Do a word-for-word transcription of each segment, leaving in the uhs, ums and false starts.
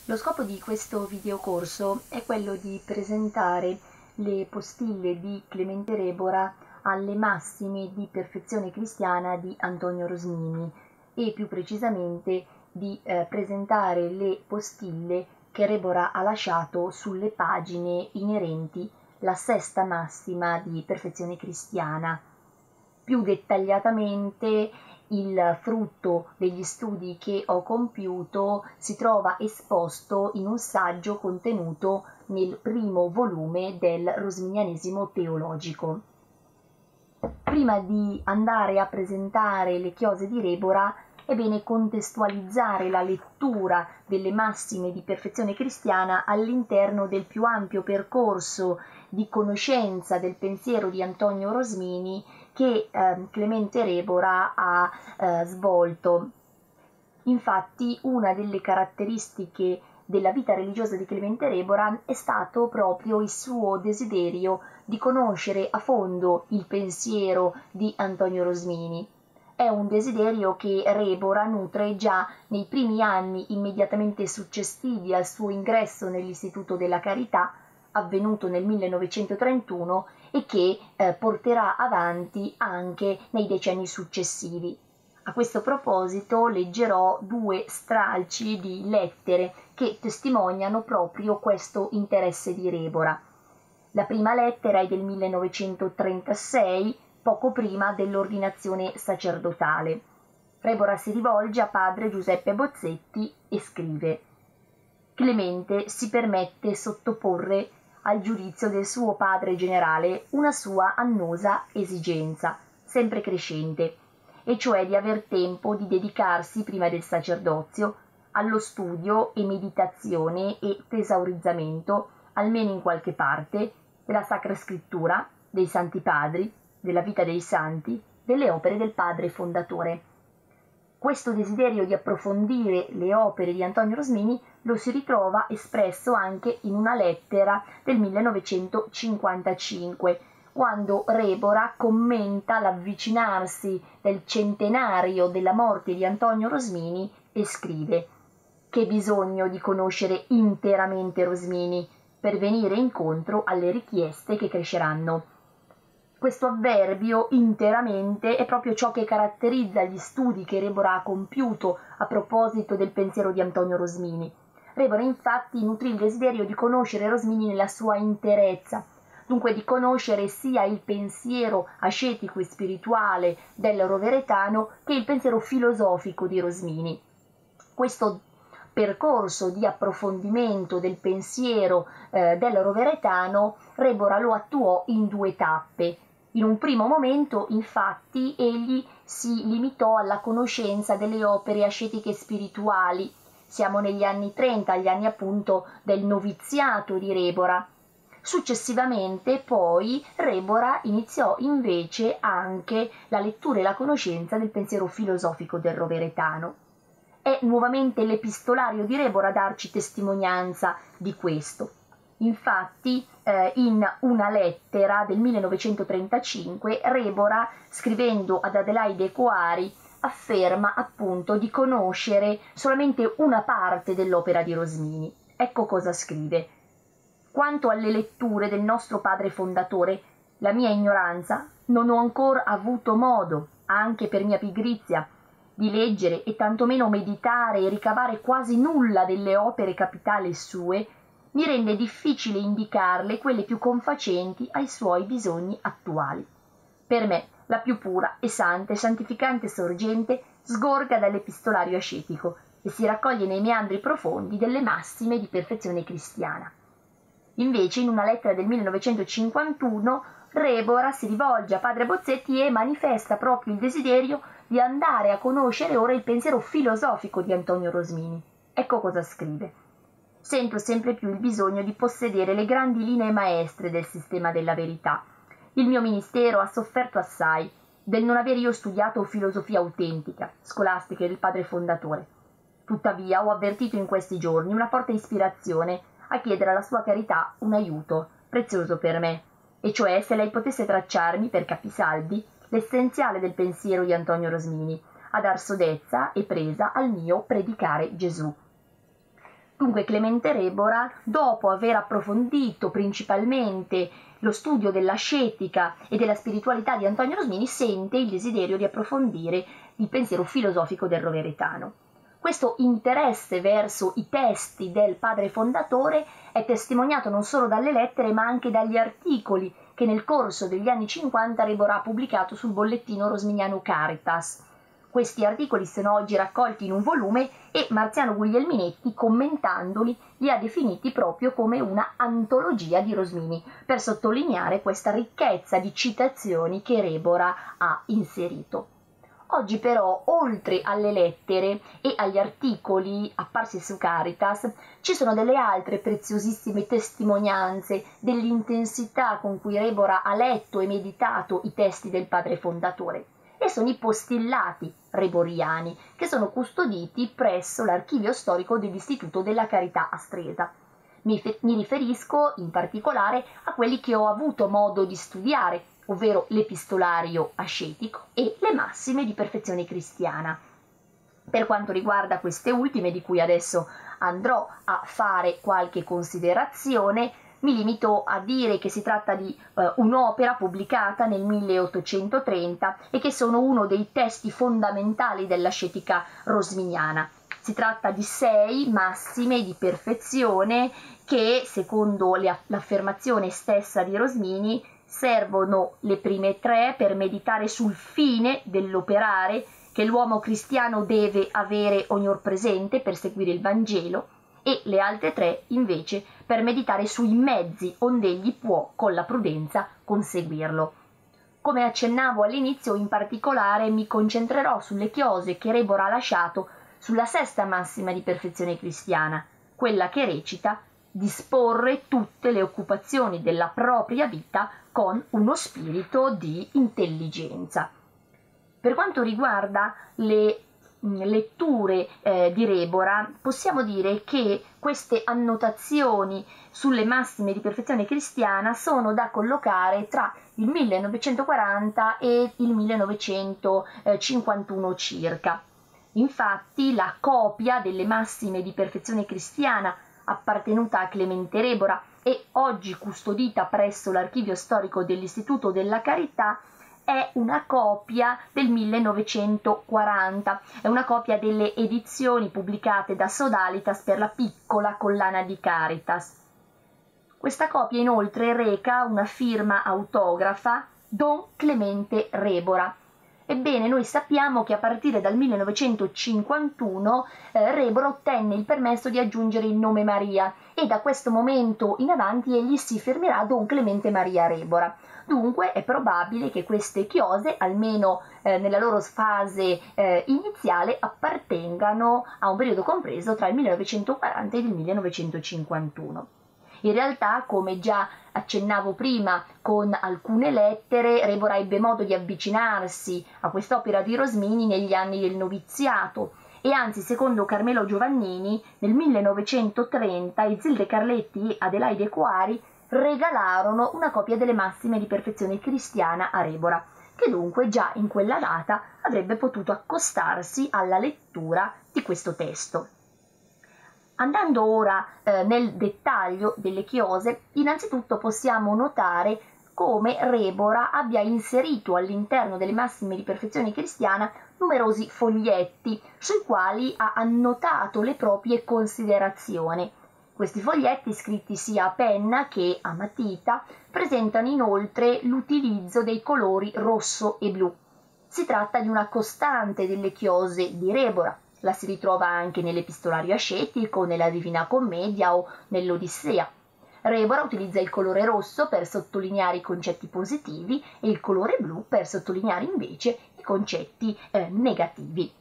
Lo scopo di questo videocorso è quello di presentare le postille di Clemente Rebora alle massime di perfezione cristiana di Antonio Rosmini e più precisamente di eh, presentare le postille che Rebora ha lasciato sulle pagine inerenti la sesta massima di perfezione cristiana. Più dettagliatamente il frutto degli studi che ho compiuto si trova esposto in un saggio contenuto nel primo volume del Rosminianesimo teologico. Prima di andare a presentare le chiose di Rebora è bene contestualizzare la lettura delle massime di perfezione cristiana all'interno del più ampio percorso di conoscenza del pensiero di Antonio Rosmini che eh, Clemente Rebora ha eh, svolto. Infatti, una delle caratteristiche della vita religiosa di Clemente Rebora è stato proprio il suo desiderio di conoscere a fondo il pensiero di Antonio Rosmini. È un desiderio che Rebora nutre già nei primi anni immediatamente successivi al suo ingresso nell'Istituto della Carità, avvenuto nel millenovecentotrentuno, e che eh, porterà avanti anche nei decenni successivi. A questo proposito leggerò due stralci di lettere che testimoniano proprio questo interesse di Rebora. La prima lettera è del millenovecentotrentasei, poco prima dell'ordinazione sacerdotale. Rebora si rivolge a padre Giuseppe Bozzetti e scrive: Clemente si permette sottoporre al giudizio del suo padre generale una sua annosa esigenza, sempre crescente, e cioè di aver tempo di dedicarsi prima del sacerdozio allo studio e meditazione e tesaurizzamento, almeno in qualche parte, della Sacra Scrittura, dei Santi Padri, della vita dei Santi, delle opere del Padre Fondatore. Questo desiderio di approfondire le opere di Antonio Rosmini lo si ritrova espresso anche in una lettera del millenovecentocinquantacinque, quando Rebora commenta l'avvicinarsi del centenario della morte di Antonio Rosmini e scrive: «Che bisogno di conoscere interamente Rosmini per venire incontro alle richieste che cresceranno». Questo avverbio interamente è proprio ciò che caratterizza gli studi che Rebora ha compiuto a proposito del pensiero di Antonio Rosmini. Rebora infatti nutrì il desiderio di conoscere Rosmini nella sua interezza, dunque di conoscere sia il pensiero ascetico e spirituale del roveretano che il pensiero filosofico di Rosmini. Questo percorso di approfondimento del pensiero eh, del roveretano Rebora lo attuò in due tappe. In un primo momento, infatti, egli si limitò alla conoscenza delle opere ascetiche spirituali. Siamo negli anni trenta, agli anni appunto del noviziato di Rebora. Successivamente, poi, Rebora iniziò invece anche la lettura e la conoscenza del pensiero filosofico del roveretano. È nuovamente l'epistolario di Rebora a darci testimonianza di questo. Infatti, eh, in una lettera del millenovecentotrentacinque, Rebora, scrivendo ad Adelaide Coari, afferma appunto di conoscere solamente una parte dell'opera di Rosmini. Ecco cosa scrive: «Quanto alle letture del nostro padre fondatore, la mia ignoranza non ho ancora avuto modo, anche per mia pigrizia, di leggere e tantomeno meditare e ricavare quasi nulla delle opere capitali sue, mi rende difficile indicarle quelle più confacenti ai suoi bisogni attuali. Per me la più pura e santa e santificante sorgente sgorga dall'epistolario ascetico e si raccoglie nei meandri profondi delle massime di perfezione cristiana». Invece, in una lettera del millenovecentocinquantuno, Rebora si rivolge a padre Bozzetti e manifesta proprio il desiderio di andare a conoscere ora il pensiero filosofico di Antonio Rosmini. Ecco cosa scrive: «Sento sempre più il bisogno di possedere le grandi linee maestre del sistema della verità. Il mio ministero ha sofferto assai del non aver io studiato filosofia autentica, scolastica del padre fondatore. Tuttavia ho avvertito in questi giorni una forte ispirazione a chiedere alla sua carità un aiuto prezioso per me, e cioè se lei potesse tracciarmi per capisaldi l'essenziale del pensiero di Antonio Rosmini, a dar sodezza e presa al mio predicare Gesù». Dunque Clemente Rebora, dopo aver approfondito principalmente lo studio dell'ascetica e della spiritualità di Antonio Rosmini, sente il desiderio di approfondire il pensiero filosofico del roveretano. Questo interesse verso i testi del padre fondatore è testimoniato non solo dalle lettere ma anche dagli articoli che nel corso degli anni cinquanta Rebora ha pubblicato sul bollettino rosminiano Caritas. Questi articoli sono oggi raccolti in un volume e Marziano Guglielminetti, commentandoli, li ha definiti proprio come una antologia di Rosmini, per sottolineare questa ricchezza di citazioni che Rebora ha inserito. Oggi però, oltre alle lettere e agli articoli apparsi su Caritas, ci sono delle altre preziosissime testimonianze dell'intensità con cui Rebora ha letto e meditato i testi del padre fondatore, e sono i postillati reboriani, che sono custoditi presso l'archivio storico dell'Istituto della Carità a Stresa. Mi, mi riferisco in particolare a quelli che ho avuto modo di studiare, ovvero l'epistolario ascetico e le massime di perfezione cristiana. Per quanto riguarda queste ultime, di cui adesso andrò a fare qualche considerazione, mi limito a dire che si tratta di eh, un'opera pubblicata nel milleottocentotrenta e che sono uno dei testi fondamentali dell'ascetica rosminiana. Si tratta di sei massime di perfezione che, secondo l'affermazione stessa di Rosmini, servono le prime tre per meditare sul fine dell'operare che l'uomo cristiano deve avere ognor presente per seguire il Vangelo, e le altre tre invece per meditare sui mezzi onde egli può con la prudenza conseguirlo. Come accennavo all'inizio, in particolare mi concentrerò sulle chiose che Rebora ha lasciato sulla sesta massima di perfezione cristiana, quella che recita: disporre tutte le occupazioni della propria vita con uno spirito di intelligenza. Per quanto riguarda le letture eh, di Rebora, possiamo dire che queste annotazioni sulle massime di perfezione cristiana sono da collocare tra il millenovecentoquaranta e il millenovecentocinquantuno circa. Infatti la copia delle massime di perfezione cristiana appartenuta a Clemente Rebora e oggi custodita presso l'archivio storico dell'Istituto della Carità è una copia del millenovecentoquaranta, è una copia delle edizioni pubblicate da Sodalitas per la piccola collana di Caritas. Questa copia inoltre reca una firma autografa Don Clemente Rebora. Ebbene, noi sappiamo che a partire dal millenovecentocinquantuno eh, Rebora ottenne il permesso di aggiungere il nome Maria e da questo momento in avanti egli si firmerà Don Clemente Maria Rebora. Dunque è probabile che queste chiose, almeno eh, nella loro fase eh, iniziale, appartengano a un periodo compreso tra il millenovecentoquaranta e il millenovecentocinquantuno. In realtà, come già accennavo prima con alcune lettere, Rebora ebbe modo di avvicinarsi a quest'opera di Rosmini negli anni del noviziato e anzi, secondo Carmelo Giovannini, nel millenovecentotrenta Isilde Carletti e Adelaide Coari regalarono una copia delle massime di perfezione cristiana a Rebora, che dunque già in quella data avrebbe potuto accostarsi alla lettura di questo testo. Andando ora eh, nel dettaglio delle chiose, innanzitutto possiamo notare come Rebora abbia inserito all'interno delle massime di perfezione cristiana numerosi foglietti sui quali ha annotato le proprie considerazioni. Questi foglietti, scritti sia a penna che a matita, presentano inoltre l'utilizzo dei colori rosso e blu. Si tratta di una costante delle chiose di Rebora. La si ritrova anche nell'epistolario ascetico, nella Divina Commedia o nell'Odissea. Rebora utilizza il colore rosso per sottolineare i concetti positivi e il colore blu per sottolineare invece i concetti eh, negativi.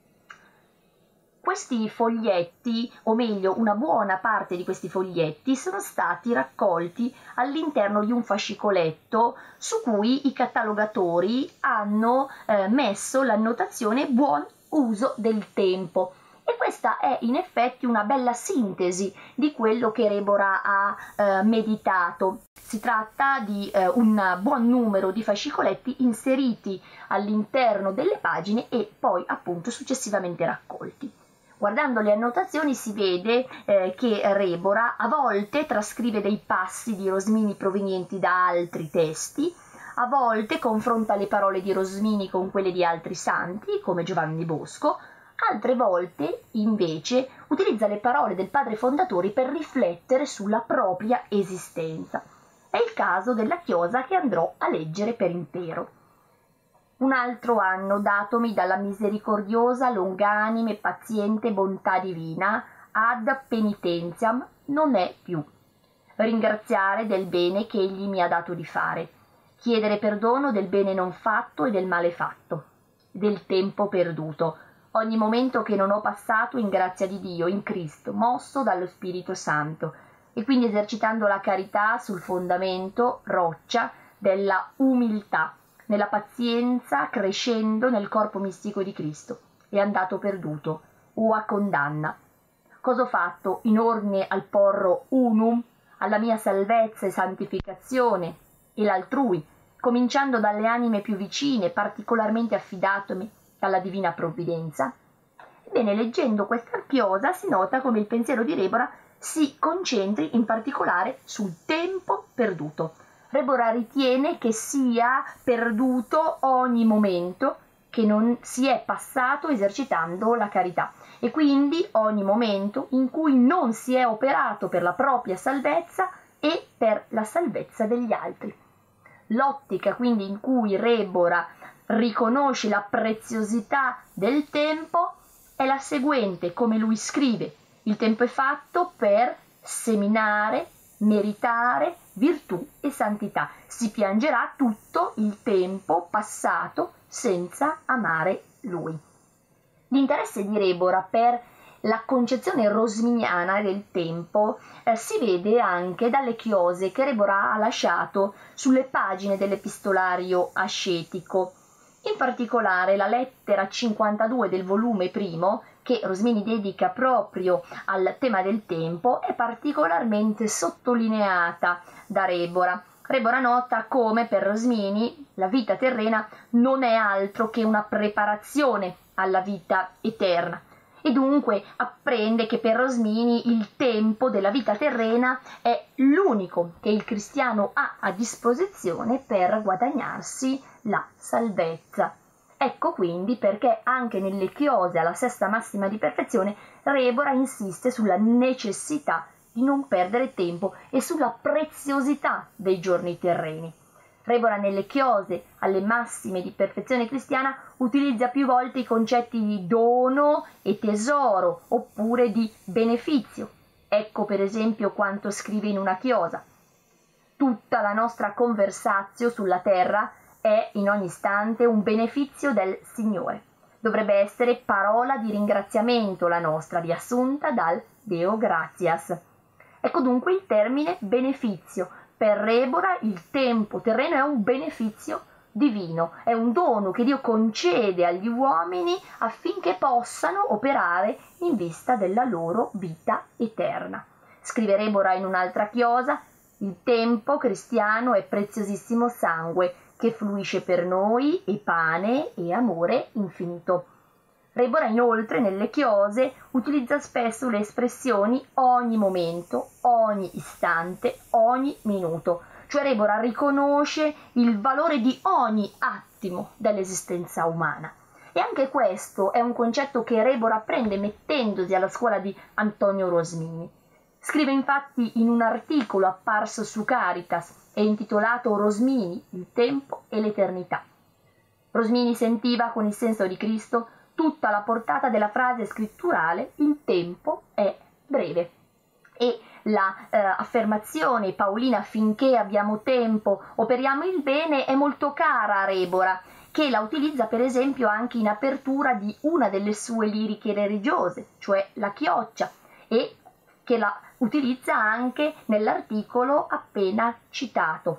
Questi foglietti, o meglio una buona parte di questi foglietti, sono stati raccolti all'interno di un fascicoletto su cui i catalogatori hanno eh, messo l'annotazione buon uso del tempo, e questa è in effetti una bella sintesi di quello che Rebora ha eh, meditato. Si tratta di eh, un buon numero di fascicoletti inseriti all'interno delle pagine e poi appunto successivamente raccolti. Guardando le annotazioni si vede eh, che Rebora a volte trascrive dei passi di Rosmini provenienti da altri testi, a volte confronta le parole di Rosmini con quelle di altri santi, come Giovanni Bosco, altre volte, invece, utilizza le parole del padre fondatore per riflettere sulla propria esistenza. È il caso della chiosa che andrò a leggere per intero. Un altro anno datomi dalla misericordiosa, longanime e paziente bontà divina, ad penitentiam non è più. Ringraziare del bene che egli mi ha dato di fare, chiedere perdono del bene non fatto e del male fatto, del tempo perduto, ogni momento che non ho passato in grazia di Dio, in Cristo, mosso dallo Spirito Santo, e quindi esercitando la carità sul fondamento, roccia, della umiltà, nella pazienza, crescendo nel corpo mistico di Cristo, è andato perduto, o a condanna. Cosa ho fatto in ordine al porro unum, alla mia salvezza e santificazione, e l'altrui, cominciando dalle anime più vicine, particolarmente affidatomi alla divina provvidenza? Ebbene, leggendo questa chiosa si nota come il pensiero di Rebora si concentri in particolare sul tempo perduto. Rebora ritiene che sia perduto ogni momento che non si è passato esercitando la carità e quindi ogni momento in cui non si è operato per la propria salvezza e per la salvezza degli altri. L'ottica quindi in cui Rebora riconosce la preziosità del tempo è la seguente, come lui scrive: il tempo è fatto per seminare, meritare virtù e santità. Si piangerà tutto il tempo passato senza amare lui. L'interesse di Rebora per la concezione rosminiana del tempo eh, si vede anche dalle chiose che Rebora ha lasciato sulle pagine dell'epistolario ascetico. In particolare la lettera cinquantadue del volume primo, che Rosmini dedica proprio al tema del tempo, è particolarmente sottolineata da Rebora. Rebora nota come per Rosmini la vita terrena non è altro che una preparazione alla vita eterna e dunque apprende che per Rosmini il tempo della vita terrena è l'unico che il cristiano ha a disposizione per guadagnarsi la salvezza. Ecco quindi perché anche nelle chiose alla sesta massima di perfezione Rebora insiste sulla necessità di non perdere tempo e sulla preziosità dei giorni terreni. Rebora nelle chiose alle massime di perfezione cristiana utilizza più volte i concetti di dono e tesoro oppure di beneficio. Ecco per esempio quanto scrive in una chiosa: tutta la nostra conversazio sulla terra è in ogni istante un beneficio del Signore. Dovrebbe essere parola di ringraziamento la nostra, riassunta dal Deo gratias. Ecco dunque il termine beneficio. Per Rebora il tempo terreno è un beneficio divino, è un dono che Dio concede agli uomini affinché possano operare in vista della loro vita eterna. Scrive Rebora in un'altra chiosa: il tempo cristiano è preziosissimo sangue che fluisce per noi e pane e amore infinito. Rebora inoltre nelle chiose utilizza spesso le espressioni ogni momento, ogni istante, ogni minuto, cioè Rebora riconosce il valore di ogni attimo dell'esistenza umana. E anche questo è un concetto che Rebora apprende mettendosi alla scuola di Antonio Rosmini. Scrive infatti in un articolo apparso su Caritas e intitolato Rosmini, il tempo e l'eternità. Rosmini sentiva con il senso di Cristo tutta la portata della frase scritturale il tempo è breve. E la eh, affermazione paolina finché abbiamo tempo operiamo il bene è molto cara a Rebora, che la utilizza per esempio anche in apertura di una delle sue liriche religiose, cioè la Chioccia, e che la utilizza anche nell'articolo appena citato.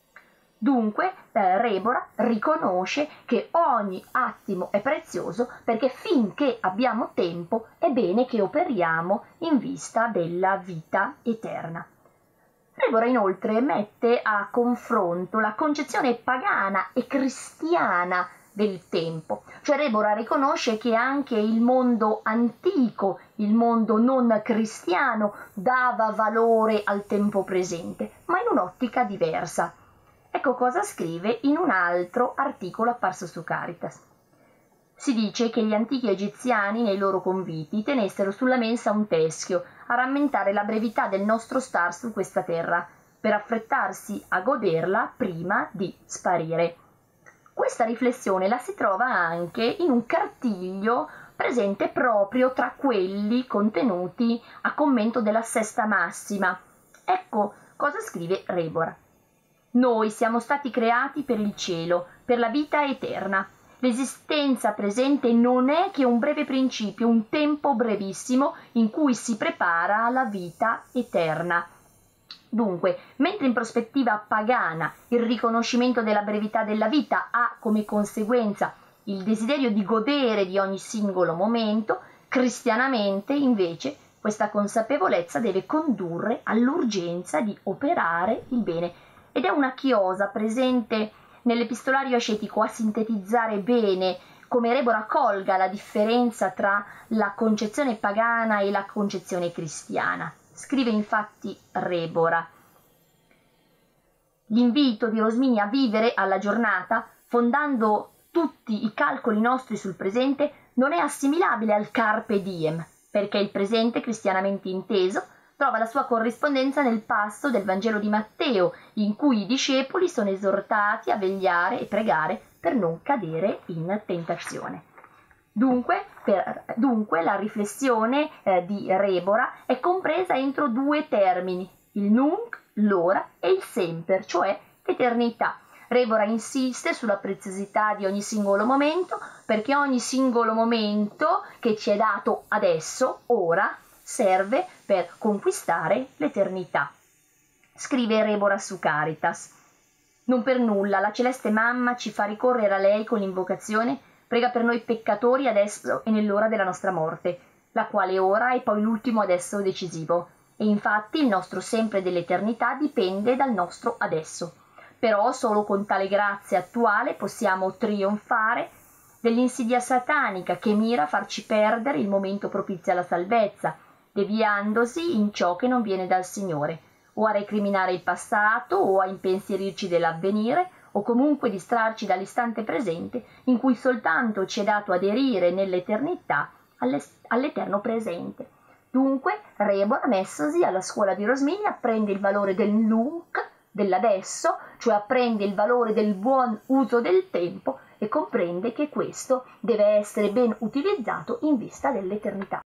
Dunque eh, Rebora riconosce che ogni attimo è prezioso perché finché abbiamo tempo è bene che operiamo in vista della vita eterna. Rebora inoltre mette a confronto la concezione pagana e cristiana del tempo. Cioè Rebora riconosce che anche il mondo antico, il mondo non cristiano, dava valore al tempo presente, ma in un'ottica diversa. Ecco cosa scrive in un altro articolo apparso su Caritas. Si dice che gli antichi egiziani nei loro conviti tenessero sulla mensa un teschio a rammentare la brevità del nostro star su questa terra, per affrettarsi a goderla prima di sparire. Questa riflessione la si trova anche in un cartiglio presente proprio tra quelli contenuti a commento della Sesta Massima. Ecco cosa scrive Rebora. Noi siamo stati creati per il cielo, per la vita eterna. L'esistenza presente non è che un breve principio, un tempo brevissimo in cui si prepara alla vita eterna. Dunque, mentre in prospettiva pagana il riconoscimento della brevità della vita ha come conseguenza il desiderio di godere di ogni singolo momento, cristianamente invece questa consapevolezza deve condurre all'urgenza di operare il bene. Ed è una chiosa presente nell'epistolario ascetico a sintetizzare bene come Rebora colga la differenza tra la concezione pagana e la concezione cristiana. Scrive infatti Rebora: l'invito di Rosmini a vivere alla giornata, fondando tutti i calcoli nostri sul presente, non è assimilabile al carpe diem, perché il presente, cristianamente inteso, trova la sua corrispondenza nel passo del Vangelo di Matteo, in cui i discepoli sono esortati a vegliare e pregare per non cadere in tentazione. Dunque, per, dunque la riflessione eh, di Rebora è compresa entro due termini, il nunc, l'ora, e il semper, cioè l'eternità. Rebora insiste sulla preziosità di ogni singolo momento, perché ogni singolo momento che ci è dato adesso, ora, serve per conquistare l'eternità. Scrive Rebora su Caritas: non per nulla la celeste mamma ci fa ricorrere a lei con l'invocazione: prega per noi peccatori adesso e nell'ora della nostra morte, la quale ora è poi l'ultimo adesso decisivo. E infatti il nostro sempre dell'eternità dipende dal nostro adesso. Però solo con tale grazia attuale possiamo trionfare dell'insidia satanica che mira a farci perdere il momento propizio alla salvezza, deviandosi in ciò che non viene dal Signore, o a recriminare il passato, o a impensierirci dell'avvenire, o comunque distrarci dall'istante presente in cui soltanto ci è dato aderire nell'eternità all'eterno presente. Dunque Rebora, messosi alla scuola di Rosmini, apprende il valore del nunc, dell'adesso, cioè apprende il valore del buon uso del tempo e comprende che questo deve essere ben utilizzato in vista dell'eternità.